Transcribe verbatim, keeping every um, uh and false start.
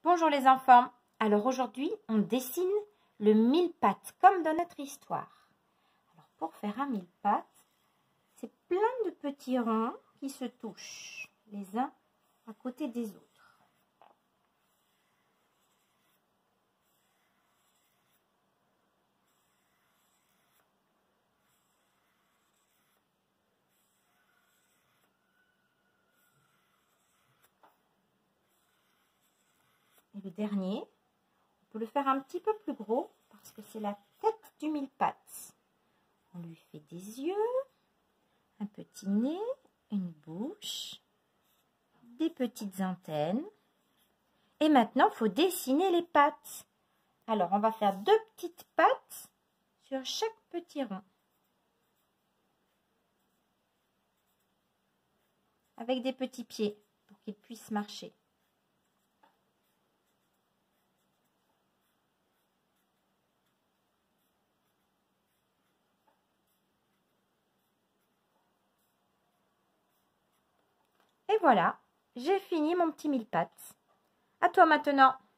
Bonjour les enfants, alors aujourd'hui on dessine le mille-pattes comme dans notre histoire. Alors pour faire un mille-pattes, c'est plein de petits ronds qui se touchent les uns à côté des autres. Et le dernier, on peut le faire un petit peu plus gros parce que c'est la tête du mille-pattes. On lui fait des yeux, un petit nez, une bouche, des petites antennes. Et maintenant, il faut dessiner les pattes. Alors, on va faire deux petites pattes sur chaque petit rond. Avec des petits pieds pour qu'il puisse marcher. Et voilà, j'ai fini mon petit mille-pattes. À toi maintenant.